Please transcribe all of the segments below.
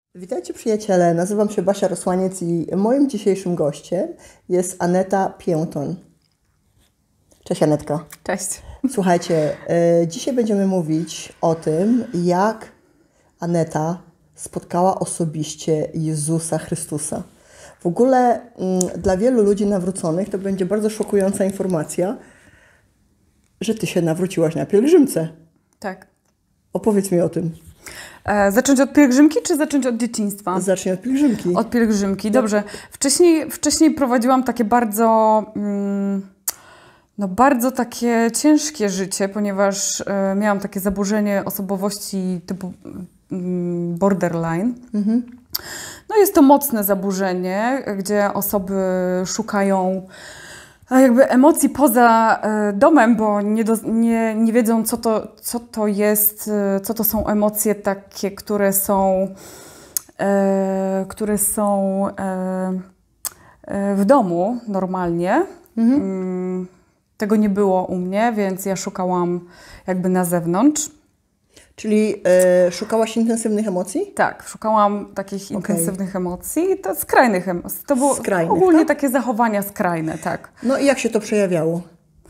Witajcie przyjaciele, nazywam się Basia Rosłaniec i moim dzisiejszym gościem jest Aneta Pięton. Cześć Anetka. Cześć. Słuchajcie, dzisiaj będziemy mówić o tym, jak Aneta spotkała osobiście Jezusa Chrystusa. W ogóle dla wielu ludzi nawróconych to będzie bardzo szokująca informacja, że ty się nawróciłaś na pielgrzymce. Tak. Opowiedz mi o tym. Zacząć od pielgrzymki, czy zacząć od dzieciństwa? Zacznij od pielgrzymki. Od pielgrzymki, dobrze. Wcześniej prowadziłam takie bardzo takie ciężkie życie, ponieważ miałam takie zaburzenie osobowości typu borderline. Mhm. No jest to mocne zaburzenie, gdzie osoby szukają jakby emocji poza domem, bo nie wiedzą, co to jest, co to są emocje takie, które są w domu normalnie. Mhm. Tego nie było u mnie, więc ja szukałam jakby na zewnątrz. Czyli szukałaś intensywnych emocji? Tak, szukałam takich intensywnych emocji, to skrajnych emocji. To było ogólnie takie zachowania skrajne, tak. No i jak się to przejawiało?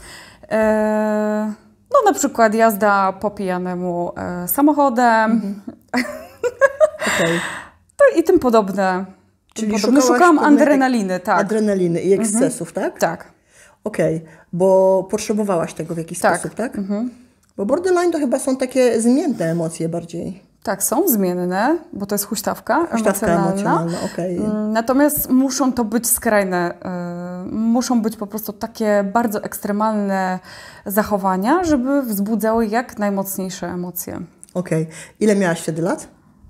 No na przykład jazda po pijanemu samochodem. Mhm. I tym podobne. Czyli szukałam adrenaliny, tak. Adrenaliny i ekscesów, tak? Tak. Okej, bo potrzebowałaś tego w jakiś sposób, tak? Mhm. Bo borderline to chyba są takie zmienne emocje bardziej. Tak, są zmienne, bo to jest huśtawka emocjonalna. Okej. Natomiast muszą to być skrajne, muszą być po prostu takie bardzo ekstremalne zachowania, żeby wzbudzały jak najmocniejsze emocje. Okej. Ile miałaś wtedy lat?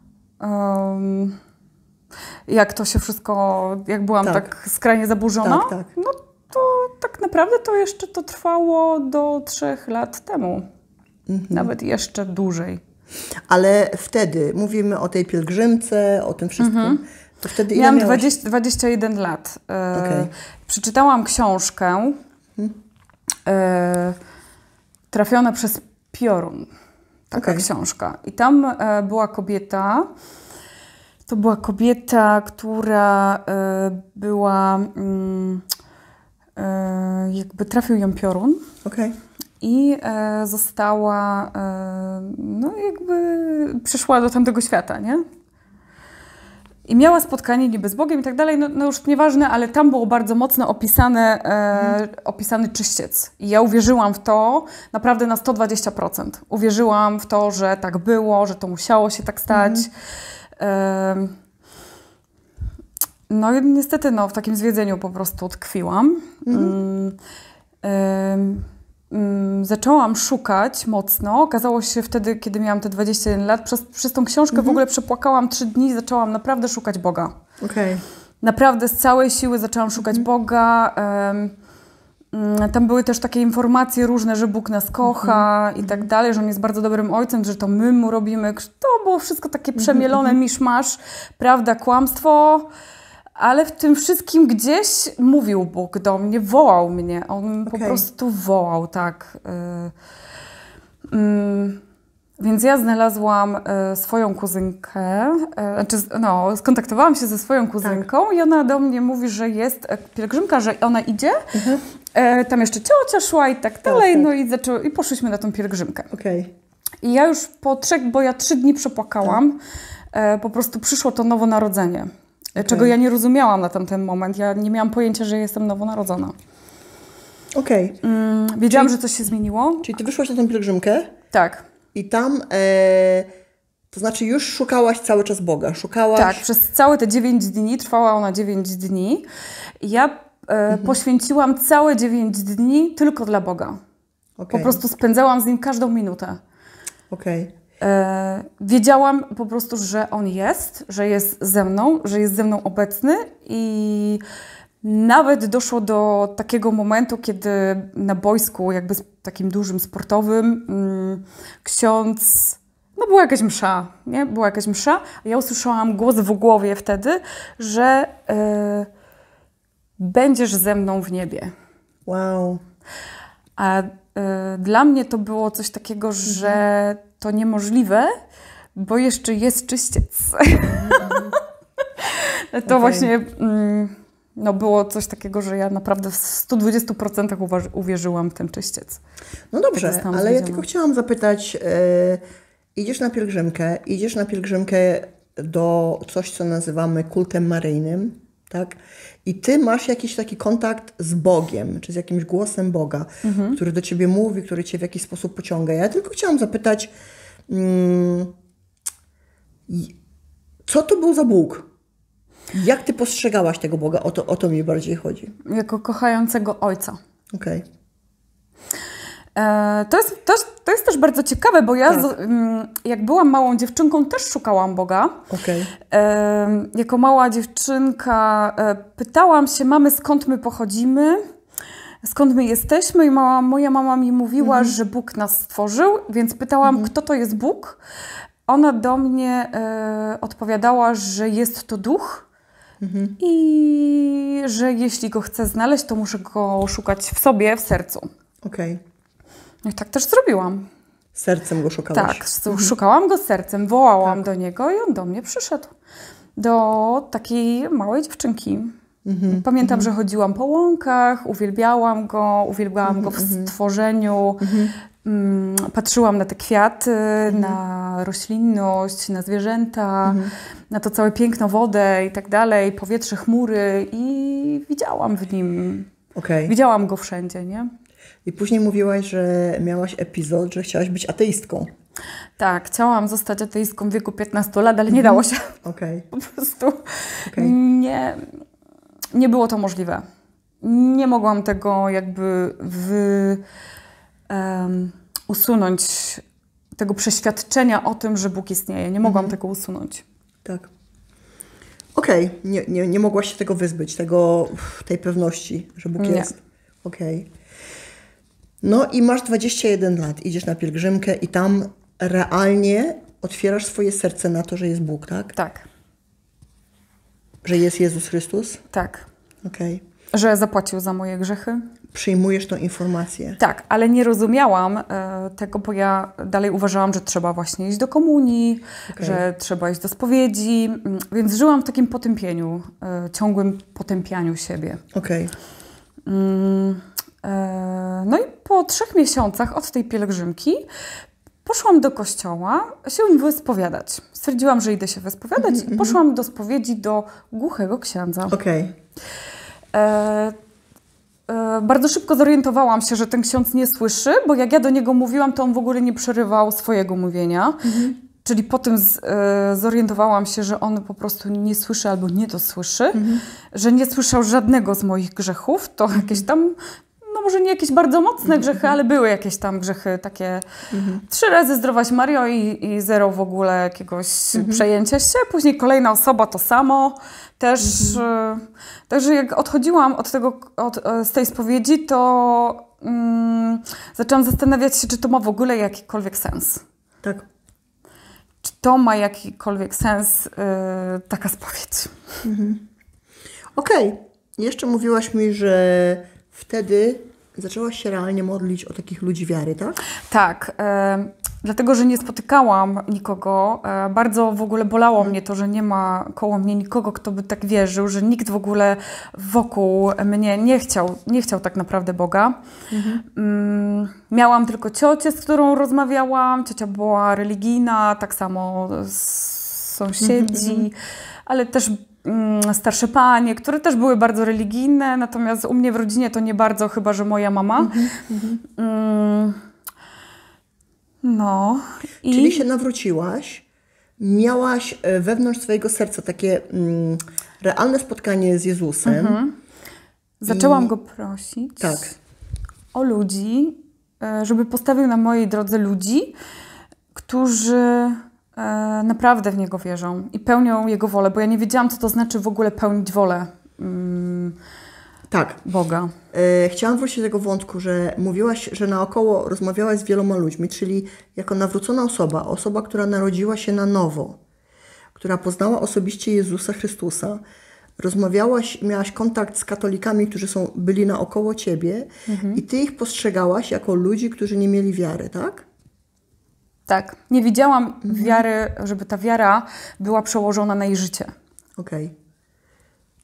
Jak to się wszystko, jak byłam tak skrajnie zaburzona? Tak. No to tak naprawdę to jeszcze to trwało do 3 lat temu. Mhm. Nawet jeszcze dłużej. Ale wtedy, mówimy o tej pielgrzymce, o tym wszystkim, to wtedy ile miałam miałaś? 21 lat. Przeczytałam książkę Trafiona przez piorun. Taka książka. I tam była kobieta, to była kobieta, która była, jakby trafił ją piorun. I została, no jakby przyszła do tamtego świata, nie? I miała spotkanie niby z Bogiem i tak dalej, no już nieważne, ale tam było bardzo mocno opisany czyściec. I ja uwierzyłam w to naprawdę na 120%. Uwierzyłam w to, że tak było, że to musiało się tak stać. No i niestety w takim zwiedzeniu po prostu tkwiłam. Zaczęłam szukać mocno. Okazało się wtedy, kiedy miałam te 21 lat, przez tą książkę w ogóle przepłakałam 3 dni i zaczęłam naprawdę szukać Boga. Naprawdę z całej siły zaczęłam szukać Boga. Tam były też takie informacje różne, że Bóg nas kocha i tak dalej, że On jest bardzo dobrym ojcem, że to my Mu robimy. To było wszystko takie przemielone miszmasz, prawda, kłamstwo. Ale w tym wszystkim gdzieś mówił Bóg do mnie, wołał mnie. On po prostu wołał, tak. Więc ja znalazłam swoją kuzynkę, skontaktowałam się ze swoją kuzynką i ona do mnie mówi, że jest pielgrzymka, że ona idzie. Tam jeszcze ciocia szła i tak dalej. No i poszliśmy na tą pielgrzymkę. I ja już bo ja 3 dni przepłakałam, po prostu przyszło to nowonarodzenie. Czego ja nie rozumiałam na tamten moment. Ja nie miałam pojęcia, że jestem nowonarodzona. Wiedziałam, że coś się zmieniło. Czyli ty wyszłaś na tę pielgrzymkę? Tak. I tam, to znaczy już szukałaś cały czas Boga? Tak, przez całe te 9 dni, trwała ona 9 dni. Ja poświęciłam całe 9 dni tylko dla Boga. Po prostu spędzałam z Nim każdą minutę. Wiedziałam po prostu, że On jest, że jest ze mną obecny i nawet doszło do takiego momentu, kiedy na boisku, jakby takim dużym sportowym, ksiądz, była jakaś msza, nie? Była jakaś msza, a ja usłyszałam głos w głowie wtedy, że będziesz ze mną w niebie. Wow. A dla mnie to było coś takiego, że to niemożliwe, bo jeszcze jest czyściec. To właśnie no było coś takiego, że ja naprawdę w 120% uwierzyłam w ten czyściec. No dobrze, ale ja tylko chciałam zapytać, idziesz na pielgrzymkę do coś, co nazywamy kultem maryjnym, tak? I ty masz jakiś taki kontakt z Bogiem, czy z jakimś głosem Boga, który do ciebie mówi, który cię w jakiś sposób pociąga. Ja tylko chciałam zapytać, co to był za Bóg? Jak ty postrzegałaś tego Boga? O to mi bardziej chodzi. Jako kochającego Ojca. Okej. To jest też bardzo ciekawe, bo ja jak byłam małą dziewczynką, też szukałam Boga. Okay. Jako mała dziewczynka pytałam się mamy, skąd my pochodzimy, skąd my jesteśmy i moja mama mi mówiła, że Bóg nas stworzył, więc pytałam, kto to jest Bóg. Ona do mnie odpowiadała, że jest to duch i że jeśli go chcę znaleźć, to muszę go szukać w sobie, w sercu. Okej. No i tak też zrobiłam. Sercem go szukałaś? Tak, szukałam go sercem, wołałam do niego i on do mnie przyszedł. Do takiej małej dziewczynki. Pamiętam, że chodziłam po łąkach, uwielbiałam go w stworzeniu. Patrzyłam na te kwiaty, na roślinność, na zwierzęta, na to całe piękno, wodę i tak dalej, powietrze, chmury i widziałam w nim. Widziałam go wszędzie, nie? I później mówiłaś, że miałaś epizod, że chciałaś być ateistką. Tak, chciałam zostać ateistką w wieku 15 lat, ale nie dało się. Po prostu nie było to możliwe. Nie mogłam tego jakby usunąć, tego przeświadczenia o tym, że Bóg istnieje. Nie mogłam tego usunąć. Tak. Nie mogłaś się tego wyzbyć, tej pewności, że Bóg jest. No i masz 21 lat, idziesz na pielgrzymkę i tam realnie otwierasz swoje serce na to, że jest Bóg, tak? Tak. Że jest Jezus Chrystus? Tak. Że zapłacił za moje grzechy. Przyjmujesz tą informację. Tak, ale nie rozumiałam tego, bo ja dalej uważałam, że trzeba właśnie iść do komunii, że trzeba iść do spowiedzi, więc żyłam w takim potępieniu, ciągłym potępianiu siebie. No i po 3 miesiącach od tej pielgrzymki poszłam do kościoła się wyspowiadać. Stwierdziłam, że idę się wyspowiadać i poszłam do spowiedzi do głuchego księdza. Bardzo szybko zorientowałam się, że ten ksiądz nie słyszy, bo jak ja do niego mówiłam, to on w ogóle nie przerywał swojego mówienia. Czyli potem zorientowałam się, że on po prostu nie słyszy albo nie dosłyszy, że nie słyszał żadnego z moich grzechów. To jakieś tam, no może nie jakieś bardzo mocne grzechy, ale były jakieś tam grzechy takie 3 razy zdrowaś Mario i 0 w ogóle jakiegoś przejęcia się. Później kolejna osoba to samo. Też, także jak odchodziłam z tej spowiedzi, to zaczęłam zastanawiać się, czy to ma w ogóle jakikolwiek sens. Tak. Czy to ma jakikolwiek sens, taka spowiedź? Jeszcze mówiłaś mi, że wtedy zaczęłaś się realnie modlić o takich ludzi wiary, tak? Tak. Dlatego, że nie spotykałam nikogo. Bardzo w ogóle bolało mnie to, że nie ma koło mnie nikogo, kto by tak wierzył, że nikt w ogóle wokół mnie nie chciał tak naprawdę Boga. Miałam tylko ciocię, z którą rozmawiałam. Ciocia była religijna, tak samo sąsiedzi, ale też starsze panie, które też były bardzo religijne, natomiast u mnie w rodzinie to nie bardzo, chyba że moja mama. No. Czyli się nawróciłaś, miałaś wewnątrz swojego serca takie realne spotkanie z Jezusem. Zaczęłam go prosić o ludzi, żeby postawił na mojej drodze ludzi, którzy naprawdę w Niego wierzą i pełnią Jego wolę, bo ja nie wiedziałam, co to znaczy w ogóle pełnić wolę Boga. Chciałam wrócić do tego wątku, że mówiłaś, że naokoło rozmawiałaś z wieloma ludźmi, czyli jako nawrócona osoba, która narodziła się na nowo, która poznała osobiście Jezusa Chrystusa, rozmawiałaś, miałaś kontakt z katolikami, którzy byli naokoło ciebie i ty ich postrzegałaś jako ludzi, którzy nie mieli wiary, tak? Tak. Nie widziałam wiary, żeby ta wiara była przełożona na jej życie.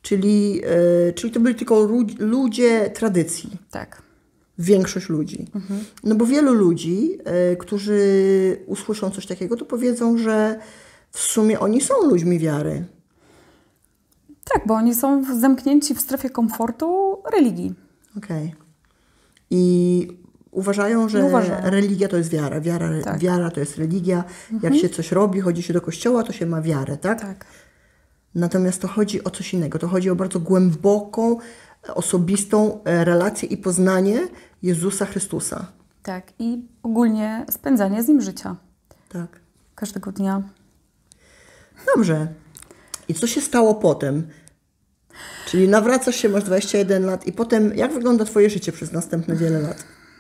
Czyli to byli tylko ludzie tradycji. Tak. Większość ludzi. No bo wielu ludzi, którzy usłyszą coś takiego, to powiedzą, że w sumie oni są ludźmi wiary. Tak, bo oni są zamknięci w strefie komfortu religii. Okej. I uważają, że religia to jest wiara. Wiara to jest religia. Jak się coś robi, chodzi się do kościoła, to się ma wiarę, tak? Tak. Natomiast to chodzi o coś innego. To chodzi o bardzo głęboką, osobistą relację i poznanie Jezusa Chrystusa. Tak. I ogólnie spędzanie z Nim życia. Tak. Każdego dnia. Dobrze. I co się stało potem? Czyli nawracasz się, masz 21 lat i potem jak wygląda Twoje życie przez następne wiele lat?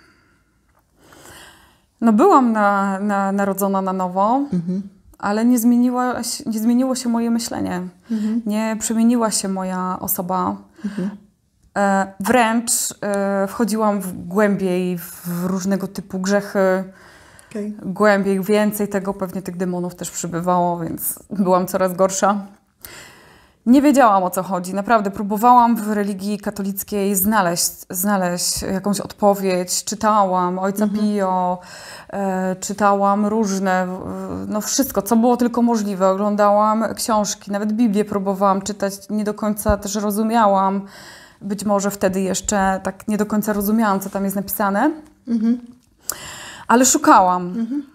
No byłam narodzona na nowo, ale nie zmieniło się moje myślenie. Nie przemieniła się moja osoba. Wręcz wchodziłam głębiej w różnego typu grzechy. Głębiej, więcej tego, pewnie tych demonów też przybywało, więc byłam coraz gorsza. Nie wiedziałam, o co chodzi. Naprawdę próbowałam w religii katolickiej znaleźć jakąś odpowiedź. Czytałam Ojca Pio, czytałam różne, no wszystko, co było tylko możliwe. Oglądałam książki, nawet Biblię próbowałam czytać. Nie do końca też rozumiałam. Być może wtedy jeszcze tak nie do końca rozumiałam, co tam jest napisane. Ale szukałam.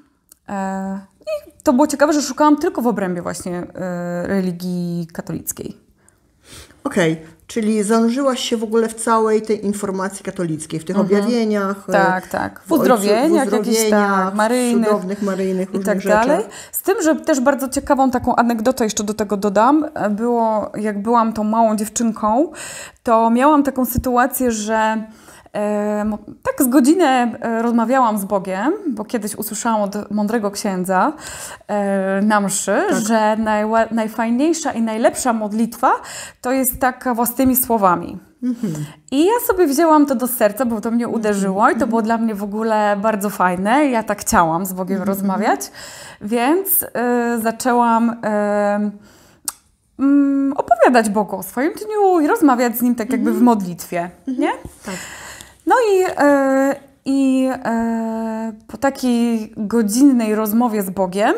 I to było ciekawe, że szukałam tylko w obrębie właśnie religii katolickiej. Okej, czyli zanurzyłaś się w ogóle w całej tej informacji katolickiej, w tych objawieniach. Tak. W uzdrowieniach jakichś, tak, maryjnych. Cudownych, maryjnych, różnych i tak rzeczach. dalej. Z tym, że też bardzo ciekawą taką anegdotę jeszcze do tego dodam, było, jak byłam tą małą dziewczynką, to miałam taką sytuację, że tak z godzinę rozmawiałam z Bogiem, bo kiedyś usłyszałam od mądrego księdza na mszy, że najfajniejsza i najlepsza modlitwa to jest taka własnymi słowami. I ja sobie wzięłam to do serca, bo to mnie uderzyło i to było dla mnie w ogóle bardzo fajne. Ja tak chciałam z Bogiem rozmawiać, więc zaczęłam opowiadać Bogu o swoim dniu i rozmawiać z Nim tak jakby w modlitwie, nie? Tak. No i po takiej godzinnej rozmowie z Bogiem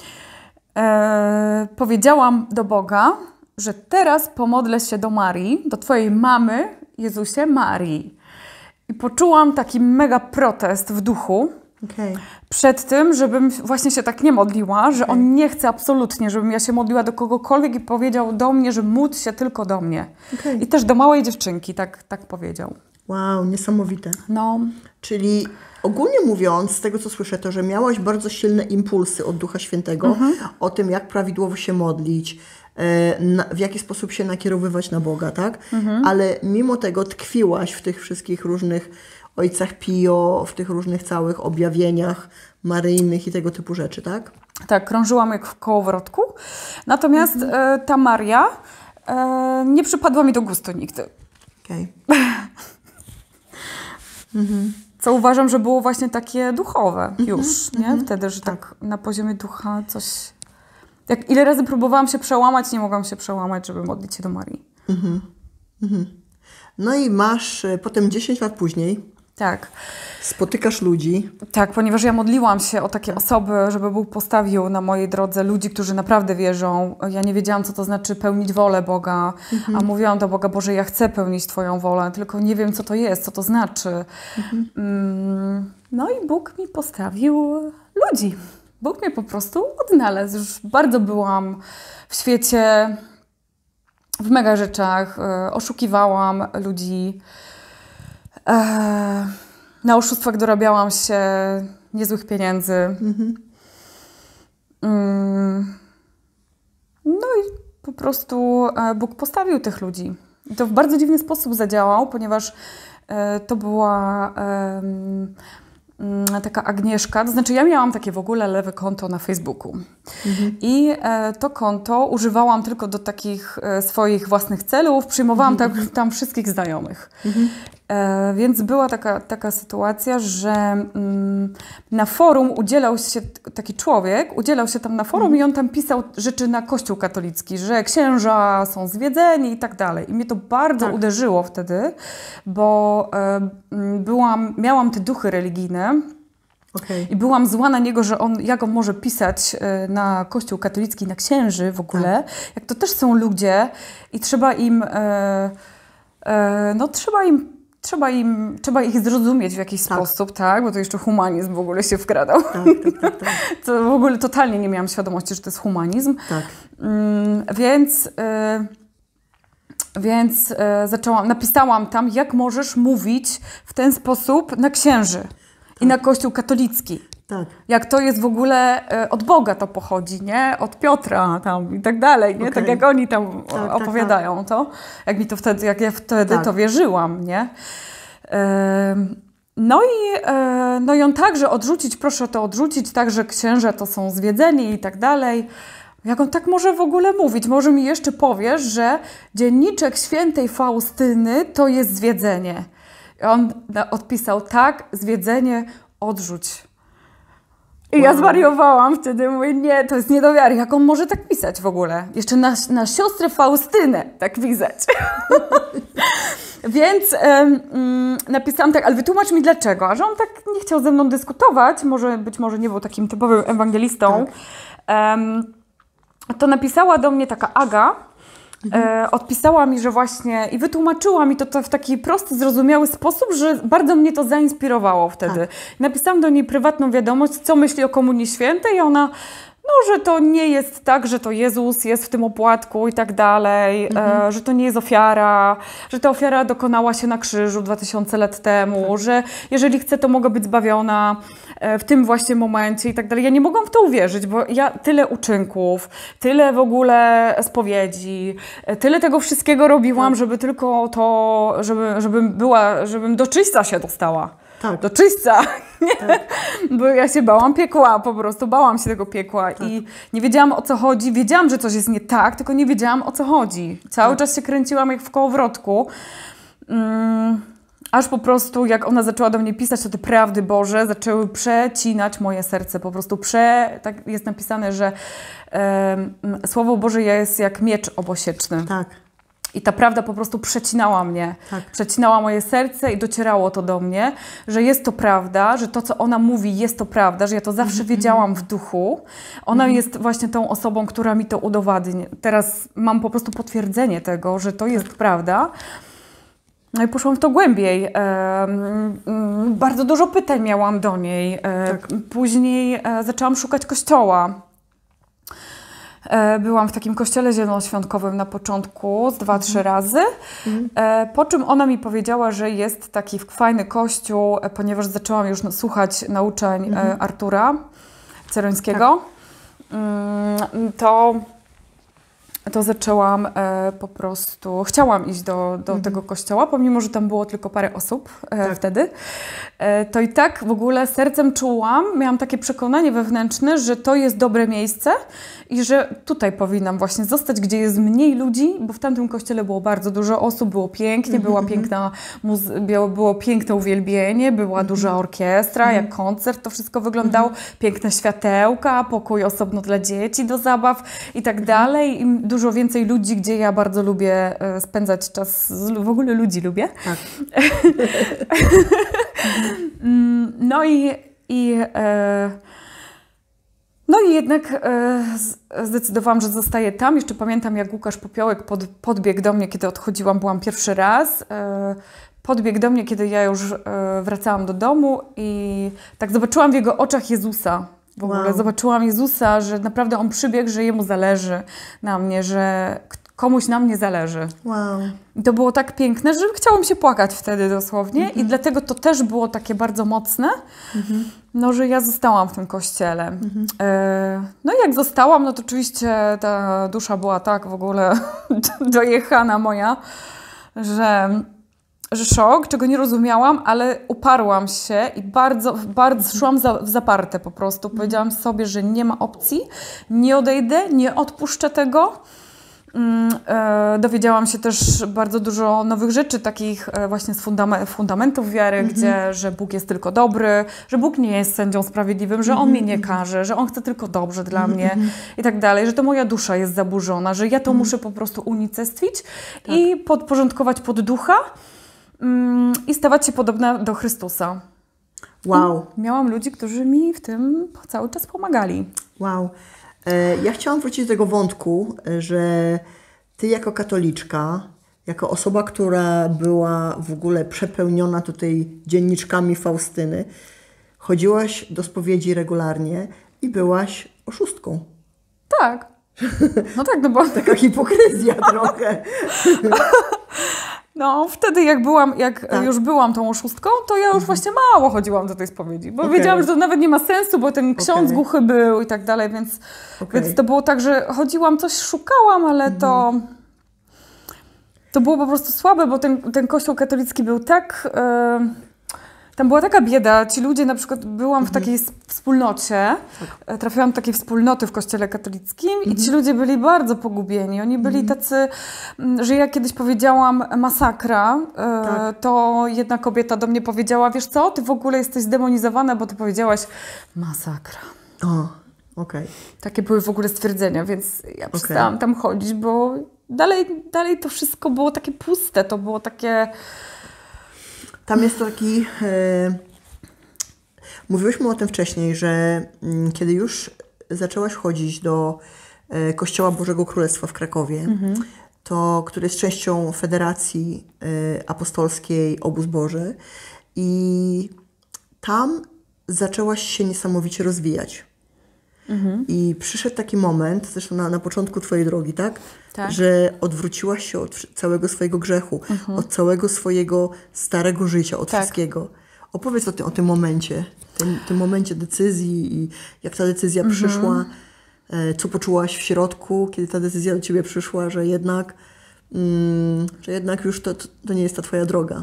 powiedziałam do Boga, że teraz pomodlę się do Marii, do Twojej mamy, Jezusie, Marii. I poczułam taki mega protest w duchu przed tym, żebym właśnie się tak nie modliła, że On nie chce absolutnie, żebym ja się modliła do kogokolwiek i powiedział do mnie, że módl się tylko do mnie. I też do małej dziewczynki tak powiedział. Wow, niesamowite. No. Czyli ogólnie mówiąc, z tego co słyszę, to, że miałaś bardzo silne impulsy od Ducha Świętego o tym, jak prawidłowo się modlić, w jaki sposób się nakierowywać na Boga, tak? Ale mimo tego tkwiłaś w tych wszystkich różnych Ojcach Pio, w tych różnych całych objawieniach maryjnych i tego typu rzeczy, tak? Tak, krążyłam jak w kołowrotku. Natomiast ta Maria nie przypadła mi do gustu nigdy. Co uważam, że było właśnie takie duchowe już, nie? Wtedy, że tak na poziomie ducha coś... Ile razy próbowałam się przełamać, nie mogłam się przełamać, żeby modlić się do Marii. No i masz potem 10 lat później. Tak. Spotykasz ludzi. Tak, ponieważ ja modliłam się o takie osoby, żeby Bóg postawił na mojej drodze ludzi, którzy naprawdę wierzą. Ja nie wiedziałam, co to znaczy pełnić wolę Boga, a mówiłam do Boga, Boże, ja chcę pełnić Twoją wolę, tylko nie wiem, co to jest, co to znaczy. No i Bóg mi postawił ludzi. Bóg mnie po prostu odnalazł. Już bardzo byłam w świecie, w mega rzeczach, oszukiwałam ludzi. Na oszustwach dorabiałam się niezłych pieniędzy. No i po prostu Bóg postawił tych ludzi. I to w bardzo dziwny sposób zadziałał, ponieważ to była taka Agnieszka, to znaczy ja miałam takie w ogóle lewe konto na Facebooku i to konto używałam tylko do takich swoich własnych celów, przyjmowałam tam wszystkich znajomych. Więc była taka sytuacja, że na forum udzielał się taki człowiek, udzielał się tam na forum i on tam pisał rzeczy na Kościół katolicki, że księża są zwiedzeni i tak dalej. I mnie to bardzo uderzyło wtedy, bo miałam te duchy religijne. I byłam zła na niego, że jak on może pisać na Kościół katolicki, na księży w ogóle, jak to też są ludzie i trzeba ich zrozumieć w jakiś sposób, tak? Bo to jeszcze humanizm w ogóle się wkradał. Tak. To w ogóle totalnie nie miałam świadomości, że to jest humanizm. Tak. Więc napisałam tam, jak możesz mówić w ten sposób na księży i na Kościół katolicki. Tak. Jak to jest w ogóle od Boga to pochodzi, nie? Od Piotra tam i tak dalej, nie? Tak jak oni tam opowiadają to. Jak ja wtedy to wierzyłam, nie? No i on także proszę to odrzucić, także księża to są zwiedzeni i tak dalej. Jak on tak może w ogóle mówić? Może mi jeszcze powiesz, że dzienniczek świętej Faustyny to jest zwiedzenie. I on odpisał, tak, zwiedzenie odrzuć. I ja zwariowałam wtedy, mówię, nie, to jest nie do wiary. Jak on może tak pisać w ogóle? Jeszcze na siostrę Faustynę tak pisać. Więc napisałam tak, ale wytłumacz mi dlaczego. A że on tak nie chciał ze mną dyskutować, być może nie był takim typowym ewangelistą, to napisała do mnie taka Aga, odpisała mi, że właśnie i wytłumaczyła mi to w taki prosty, zrozumiały sposób, że bardzo mnie to zainspirowało wtedy. Tak. Napisałam do niej prywatną wiadomość, co myśli o Komunii Świętej i ona, że to nie jest tak, że to Jezus jest w tym opłatku i tak dalej, że to nie jest ofiara, że ta ofiara dokonała się na krzyżu 2000 lat temu, że jeżeli chcę, to mogę być zbawiona w tym właśnie momencie i tak dalej. Ja nie mogłam w to uwierzyć, bo ja tyle uczynków, tyle w ogóle spowiedzi, tyle tego wszystkiego robiłam, żeby tylko to, żebym do czyśćca się dostała. Tak. Do czyśćca, tak. Bo ja się bałam piekła, po prostu bałam się tego piekła i nie wiedziałam, o co chodzi. Wiedziałam, że coś jest nie tak, tylko nie wiedziałam, o co chodzi. Cały czas się kręciłam jak w kołowrotku. Aż po prostu, jak ona zaczęła do mnie pisać, to te prawdy Boże zaczęły przecinać moje serce. Po prostu tak jest napisane, że Słowo Boże jest jak miecz obosieczny. Tak. I ta prawda po prostu przecinała mnie, przecinała moje serce i docierało to do mnie, że jest to prawda, że to, co ona mówi, jest to prawda, że ja to zawsze wiedziałam w duchu. Ona jest właśnie tą osobą, która mi to udowadnia. Teraz mam po prostu potwierdzenie tego, że to jest prawda. No i poszłam w to głębiej. Bardzo dużo pytań miałam do niej. Później zaczęłam szukać kościoła. Byłam w takim kościele zielonoświątkowym na początku z 2-3 razy, po czym ona mi powiedziała, że jest taki fajny kościół, ponieważ zaczęłam już słuchać nauczeń Artura Cerońskiego, to zaczęłam po prostu, chciałam iść do tego kościoła, pomimo że tam było tylko parę osób wtedy, to i tak w ogóle sercem czułam, miałam takie przekonanie wewnętrzne, że to jest dobre miejsce i że tutaj powinnam właśnie zostać, gdzie jest mniej ludzi, bo w tamtym kościele było bardzo dużo osób, było pięknie, było piękne uwielbienie, była duża orkiestra, jak koncert, to wszystko wyglądało, piękne światełka, pokój osobno dla dzieci do zabaw i tak dalej. I dużo więcej ludzi, gdzie ja bardzo lubię spędzać czas, w ogóle ludzi lubię. Tak. No i jednak zdecydowałam, że zostaję tam. Jeszcze pamiętam, jak Łukasz Popiołek podbiegł do mnie, kiedy odchodziłam, byłam pierwszy raz. Podbiegł do mnie, kiedy ja już wracałam do domu i tak zobaczyłam w jego oczach Jezusa. W ogóle zobaczyłam Jezusa, że naprawdę On przybiegł, że Jemu zależy na mnie, że komuś na mnie zależy. Wow. I to było tak piękne, że chciało mi się płakać wtedy dosłownie i dlatego to też było takie bardzo mocne, że ja zostałam w tym kościele. No i jak zostałam, no to oczywiście ta dusza była tak w ogóle dojechana moja, że szok, czego nie rozumiałam, ale uparłam się i bardzo szłam w zaparte po prostu. Powiedziałam sobie, że nie ma opcji, nie odejdę, nie odpuszczę tego. Dowiedziałam się też bardzo dużo nowych rzeczy, takich właśnie z fundamentów wiary, gdzie, że Bóg jest tylko dobry, że Bóg nie jest sędzią sprawiedliwym, że On mnie nie karze, że On chce tylko dobrze dla mnie i tak dalej, że to moja dusza jest zaburzona, że ja to muszę po prostu unicestwić i podporządkować pod ducha i stawać się podobna do Chrystusa. Wow. I miałam ludzi, którzy mi w tym cały czas pomagali. Wow. Ja chciałam wrócić do tego wątku, że ty jako katoliczka, jako osoba, która była w ogóle przepełniona tutaj dzienniczkami Faustyny, chodziłaś do spowiedzi regularnie i byłaś oszustką. Tak. No tak, no bo... Taka hipokryzja trochę. No, wtedy jak już byłam tą oszustką, to ja już właśnie mało chodziłam do tej spowiedzi, bo wiedziałam, że to nawet nie ma sensu, bo ten ksiądz głuchy był i tak dalej, więc to było tak, że chodziłam, coś szukałam, ale to było po prostu słabe, bo ten kościół katolicki był tak... Tam była taka bieda, ci ludzie, na przykład byłam w takiej wspólnocie, trafiłam do takiej wspólnoty w kościele katolickim i ci ludzie byli bardzo pogubieni. Oni byli tacy, że ja kiedyś powiedziałam masakra, to jedna kobieta do mnie powiedziała, wiesz co, ty w ogóle jesteś zdemonizowana, bo ty powiedziałaś masakra. O, okej. Takie były w ogóle stwierdzenia, więc ja przestałam tam chodzić, bo dalej to wszystko było takie puste, to było takie... Tam jest taki... Mówiłyśmy o tym wcześniej, że kiedy już zaczęłaś chodzić do Kościoła Bożego Królestwa w Krakowie, który jest częścią Federacji Apostolskiej Obóz Boży i tam zaczęłaś się niesamowicie rozwijać. I przyszedł taki moment, zresztą na początku twojej drogi, tak? Że odwróciłaś się od całego swojego grzechu, od całego swojego starego życia, od wszystkiego. Opowiedz o tym momencie, tym momencie decyzji i jak ta decyzja przyszła, co poczułaś w środku, kiedy ta decyzja do ciebie przyszła, że jednak już to nie jest ta twoja droga.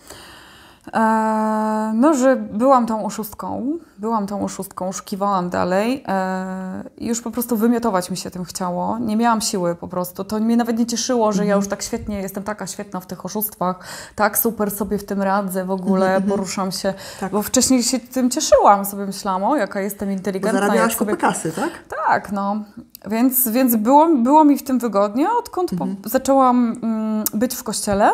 No, że byłam tą oszustką, oszukiwałam dalej i już po prostu wymiotować mi się tym chciało. Nie miałam siły po prostu. To mnie nawet nie cieszyło, że ja już tak świetnie, jestem taka świetna w tych oszustwach, tak super sobie w tym radzę, w ogóle poruszam się, bo wcześniej się tym cieszyłam, sobie myślałam, o jaka jestem inteligentna. Bo zarabiałaś kupę kasy, tak? Tak, no. Więc było mi w tym wygodnie, odkąd zaczęłam być w kościele.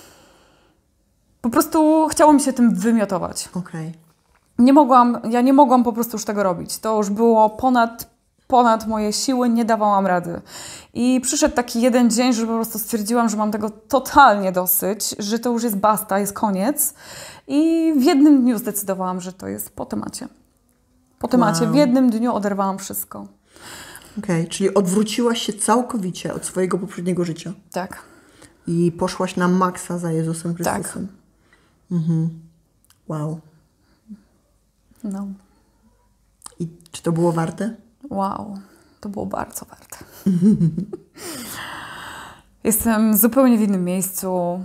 Po prostu chciało mi się tym wymiotować. Ja nie mogłam po prostu już tego robić. To już było ponad moje siły, nie dawałam rady. I przyszedł taki jeden dzień, że po prostu stwierdziłam, że mam tego totalnie dosyć, że to już jest basta, jest koniec. I w jednym dniu zdecydowałam, że to jest po temacie. W jednym dniu oderwałam wszystko. Czyli odwróciłaś się całkowicie od swojego poprzedniego życia. Tak. I poszłaś na maksa za Jezusem Chrystusem. Tak. Wow. No. I czy to było warte? Wow. To było bardzo warte. Jestem zupełnie w innym miejscu.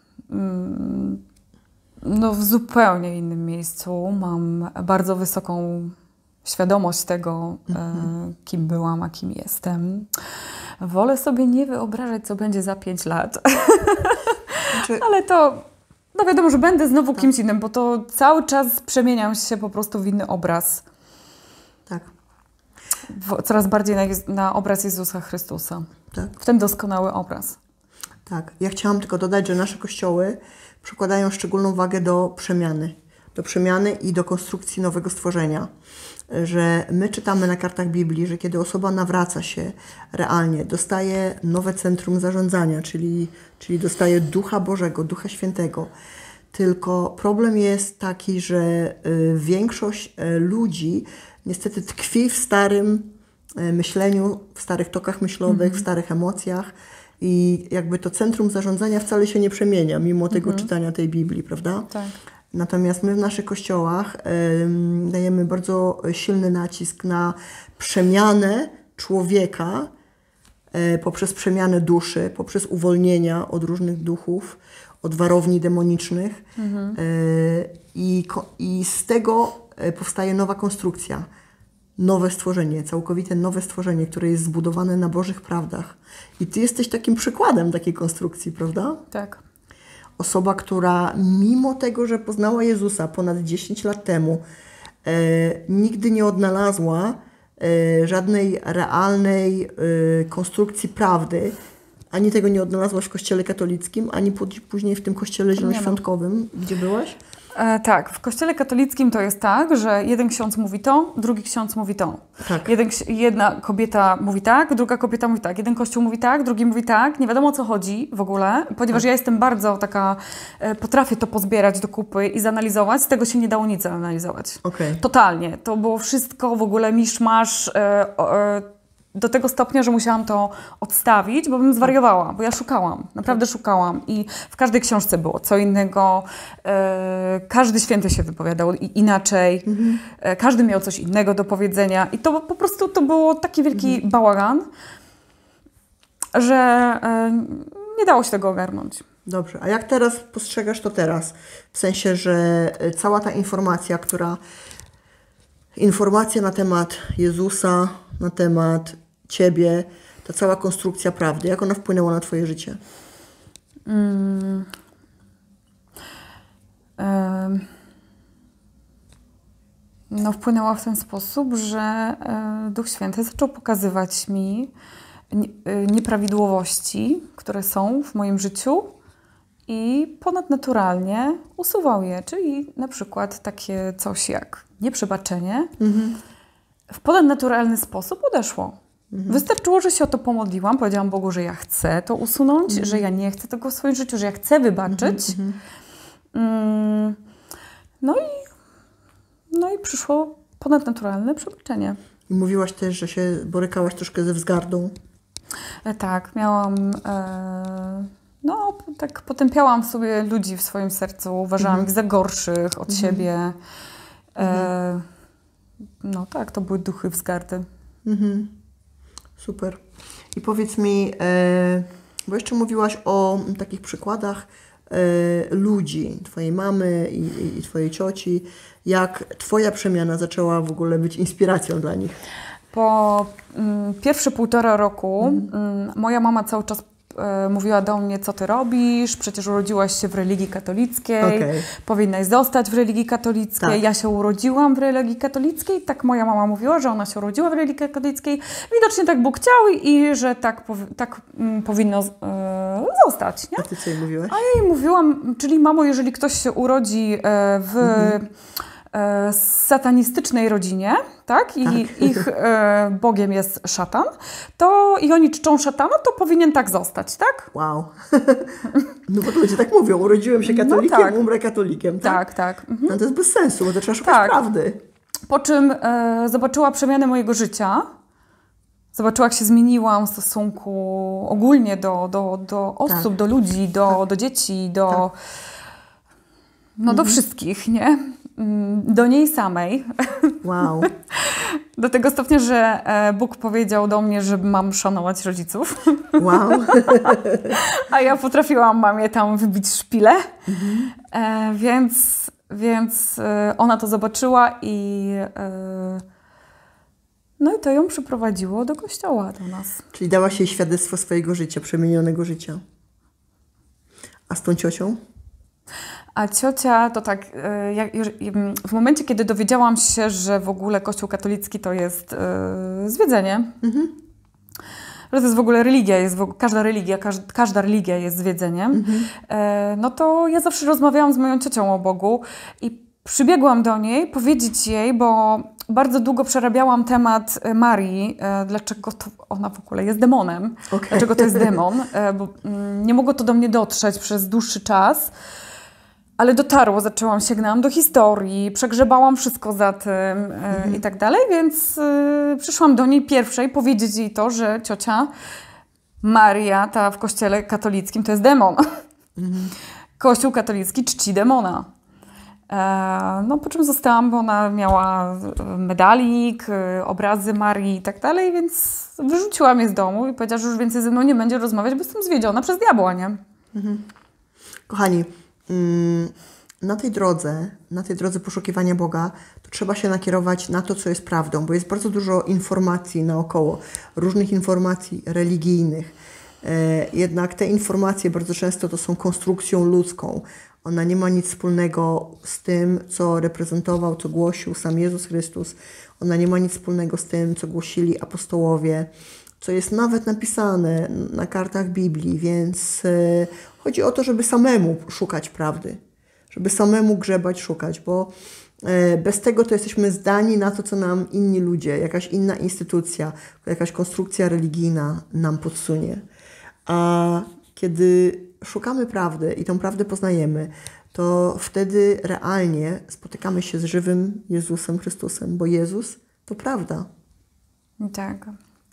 No, w zupełnie innym miejscu. Mam bardzo wysoką świadomość tego, kim byłam, a kim jestem. Wolę sobie nie wyobrażać, co będzie za 5 lat. Ale to, no wiadomo, że będę znowu kimś innym, bo to cały czas przemieniam się po prostu w inny obraz. Tak. Coraz bardziej na obraz Jezusa Chrystusa. Tak. W ten doskonały obraz. Tak. Ja chciałam tylko dodać, że nasze kościoły przykładają szczególną wagę do przemiany i do konstrukcji nowego stworzenia. Że my czytamy na kartach Biblii, że kiedy osoba nawraca się realnie, dostaje nowe centrum zarządzania, czyli dostaje Ducha Bożego, Ducha Świętego. Tylko problem jest taki, że większość ludzi niestety tkwi w starym myśleniu, w starych tokach myślowych, w starych emocjach i jakby to centrum zarządzania wcale się nie przemienia, mimo tego czytania tej Biblii, prawda? Tak. Natomiast my w naszych kościołach dajemy bardzo silny nacisk na przemianę człowieka poprzez przemianę duszy, poprzez uwolnienia od różnych duchów, od warowni demonicznych. I z tego powstaje nowa konstrukcja. nowe stworzenie, całkowite nowe stworzenie, które jest zbudowane na Bożych prawdach. I ty jesteś takim przykładem takiej konstrukcji, prawda? Tak. Osoba, która mimo tego, że poznała Jezusa ponad 10 lat temu, nigdy nie odnalazła żadnej realnej konstrukcji prawdy. Ani tego nie odnalazłaś w kościele katolickim, ani później w tym kościele zielonoświątkowym, gdzie byłaś? Tak, w kościele katolickim to jest tak, że jeden ksiądz mówi to, drugi ksiądz mówi to. Tak. Jedna kobieta mówi tak, druga kobieta mówi tak. Jeden kościół mówi tak, drugi mówi tak. Nie wiadomo, o co chodzi w ogóle, ponieważ ja jestem bardzo taka, potrafię to pozbierać do kupy i zanalizować. Z tego się nie dało nic zanalizować. Okay. Totalnie. To było wszystko w ogóle miszmasz, do tego stopnia, że musiałam to odstawić, bo bym zwariowała, bo ja szukałam, naprawdę szukałam i w każdej książce było co innego, każdy święty się wypowiadał inaczej, każdy miał coś innego do powiedzenia i to po prostu to było taki wielki bałagan, że nie dało się tego ogarnąć. Dobrze, a jak teraz postrzegasz to teraz? W sensie, że cała ta informacja na temat Jezusa, na temat Ciebie, ta cała konstrukcja prawdy, jak ona wpłynęła na Twoje życie? No, wpłynęła w ten sposób, że Duch Święty zaczął pokazywać mi nieprawidłowości, które są w moim życiu i ponadnaturalnie usuwał je, czyli na przykład takie coś jak nieprzebaczenie w ponadnaturalny sposób odeszło. Wystarczyło, że się o to pomodliłam, powiedziałam Bogu, że ja chcę to usunąć, że ja nie chcę tego w swoim życiu, że ja chcę wybaczyć. No i przyszło ponadnaturalne przebaczenie. I mówiłaś też, że się borykałaś troszkę ze wzgardą. Tak, miałam... tak potępiałam sobie ludzi w swoim sercu, uważałam ich za gorszych od siebie. No tak, to były duchy wzgardy. Super. I powiedz mi, bo jeszcze mówiłaś o takich przykładach ludzi, Twojej mamy i Twojej cioci, jak Twoja przemiana zaczęła w ogóle być inspiracją dla nich. Po pierwsze 1,5 roku moja mama cały czas mówiła do mnie, co ty robisz, przecież urodziłaś się w religii katolickiej, powinnaś zostać w religii katolickiej. Tak. Ja się urodziłam w religii katolickiej, tak moja mama mówiła, że ona się urodziła w religii katolickiej. Widocznie tak Bóg chciał i że tak powinno zostać. Nie? A ty co jej mówiłaś? A ja jej mówiłam, czyli mamo, jeżeli ktoś się urodzi w satanistycznej rodzinie, tak? I ich Bogiem jest szatan, to i oni czczą szatana, to powinien tak zostać, tak? Wow. No bo ludzie tak mówią, urodziłem się katolikiem, no tak. Umrę katolikiem, tak? Tak. No to jest bez sensu, bo to trzeba szukać prawdy. Po czym zobaczyła przemianę mojego życia, zobaczyła, jak się zmieniłam w stosunku ogólnie do osób, do ludzi, do dzieci, do wszystkich, nie? Do niej samej. Wow. Do tego stopnia, że Bóg powiedział do mnie, że mam szanować rodziców. Wow. A ja potrafiłam mamie tam wybić szpilę. Więc ona to zobaczyła i to ją przyprowadziło do kościoła do nas. Czyli dałaś jej świadectwo swojego życia, przemienionego życia. A z tą ciocią? A ciocia to tak, w momencie, kiedy dowiedziałam się, że w ogóle Kościół katolicki to jest zwiedzenie, że to jest w ogóle religia, każda religia jest zwiedzeniem, no to ja zawsze rozmawiałam z moją ciocią o Bogu i przybiegłam do niej powiedzieć jej, bo bardzo długo przerabiałam temat Marii, dlaczego to ona w ogóle jest demonem, dlaczego to jest demon, bo nie mogło to do mnie dotrzeć przez dłuższy czas. Ale dotarło, sięgnęłam do historii, przegrzebałam wszystko za tym i tak dalej, więc przyszłam do niej pierwszej powiedzieć jej to, że ciocia Maria, ta w kościele katolickim, to jest demon. Kościół katolicki czci demona. Po czym zostałam, bo ona miała medalik, obrazy Marii i tak dalej, więc wyrzuciłam je z domu i powiedziała, że już więcej ze mną nie będzie rozmawiać, bo jestem zwiedziona przez diabła, nie? Kochani, na tej drodze poszukiwania Boga, to trzeba się nakierować na to, co jest prawdą, bo jest bardzo dużo informacji naokoło, różnych informacji religijnych. Jednak te informacje bardzo często to są konstrukcją ludzką. Ona nie ma nic wspólnego z tym, co reprezentował, co głosił sam Jezus Chrystus. Ona nie ma nic wspólnego z tym, co głosili apostołowie, co jest nawet napisane na kartach Biblii, więc chodzi o to, żeby samemu szukać prawdy, żeby samemu grzebać, szukać, bo bez tego to jesteśmy zdani na to, co nam inni ludzie, jakaś inna instytucja, jakaś konstrukcja religijna nam podsunie. A kiedy szukamy prawdy i tą prawdę poznajemy, to wtedy realnie spotykamy się z żywym Jezusem Chrystusem, bo Jezus to prawda. Tak.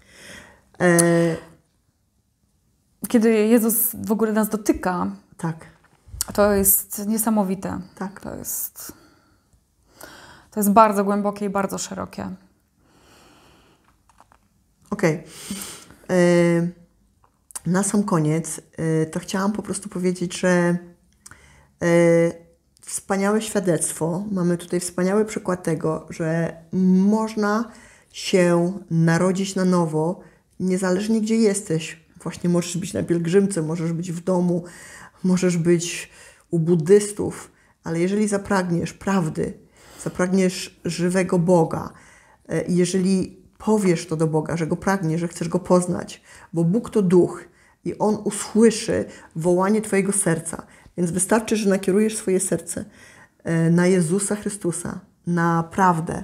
Kiedy Jezus w ogóle nas dotyka, tak. To jest niesamowite. Tak. To jest bardzo głębokie i bardzo szerokie. Okej. Na sam koniec to chciałam po prostu powiedzieć, że wspaniałe świadectwo. Mamy tutaj wspaniały przykład tego, że można się narodzić na nowo, niezależnie gdzie jesteś. Właśnie możesz być na pielgrzymce, możesz być w domu, możesz być u buddystów, ale jeżeli zapragniesz prawdy, zapragniesz żywego Boga, jeżeli powiesz to do Boga, że Go pragniesz, że chcesz Go poznać, bo Bóg to duch i On usłyszy wołanie Twojego serca, więc wystarczy, że nakierujesz swoje serce na Jezusa Chrystusa, na prawdę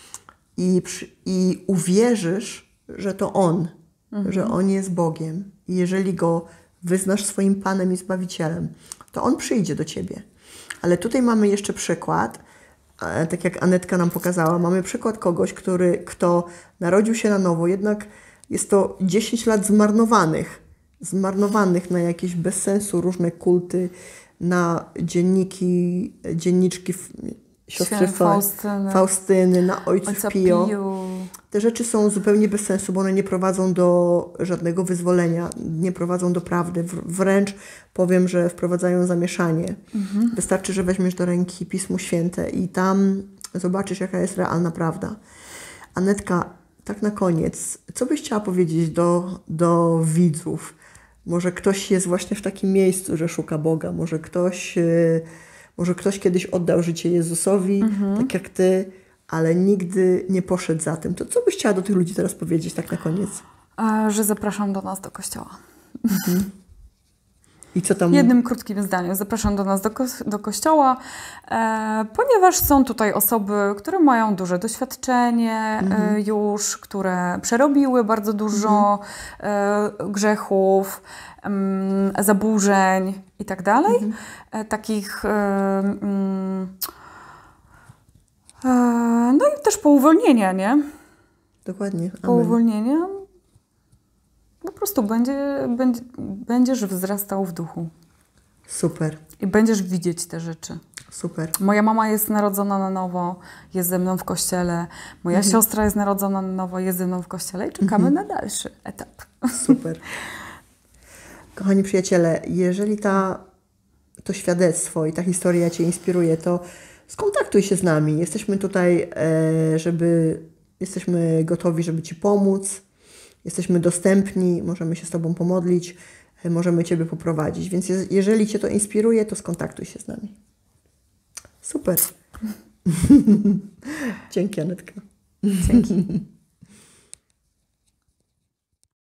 i uwierzysz, że to On, że On jest Bogiem i jeżeli Go wyznasz swoim Panem i Zbawicielem, to On przyjdzie do Ciebie. Ale tutaj mamy jeszcze przykład, tak jak Anetka nam pokazała, mamy przykład kogoś, kto narodził się na nowo, jednak jest to 10 lat zmarnowanych na jakieś bez sensu różne kulty, na dzienniczki siostry Faustyny, na Ojca Pio. Te rzeczy są zupełnie bez sensu, bo one nie prowadzą do żadnego wyzwolenia, nie prowadzą do prawdy. Wręcz powiem, że wprowadzają zamieszanie. Wystarczy, że weźmiesz do ręki Pismo Święte i tam zobaczysz, jaka jest realna prawda. Anetka, tak na koniec, co byś chciała powiedzieć do widzów? Może ktoś jest właśnie w takim miejscu, że szuka Boga, może ktoś kiedyś oddał życie Jezusowi, tak jak ty, ale nigdy nie poszedł za tym. To co byś chciała do tych ludzi teraz powiedzieć tak na koniec? Że zapraszam do nas do kościoła. I co tam? Jednym krótkim zdaniem. Zapraszam do nas do kościoła, ponieważ są tutaj osoby, które mają duże doświadczenie już, które przerobiły bardzo dużo grzechów, zaburzeń i tak dalej. Takich no i też po uwolnienia, nie? Dokładnie. Amen. Po uwolnienia po prostu będziesz wzrastał w duchu. Super. I będziesz widzieć te rzeczy. Super. Moja mama jest narodzona na nowo, jest ze mną w kościele. Moja siostra jest narodzona na nowo, jest ze mną w kościele i czekamy na dalszy etap. Super. Kochani przyjaciele, jeżeli to świadectwo i ta historia Cię inspiruje, to skontaktuj się z nami. Jesteśmy tutaj, jesteśmy gotowi, żeby Ci pomóc. Jesteśmy dostępni, możemy się z Tobą pomodlić, możemy Ciebie poprowadzić. Więc jeżeli Cię to inspiruje, to skontaktuj się z nami. Super. Dzięki, Anetka. Dzięki.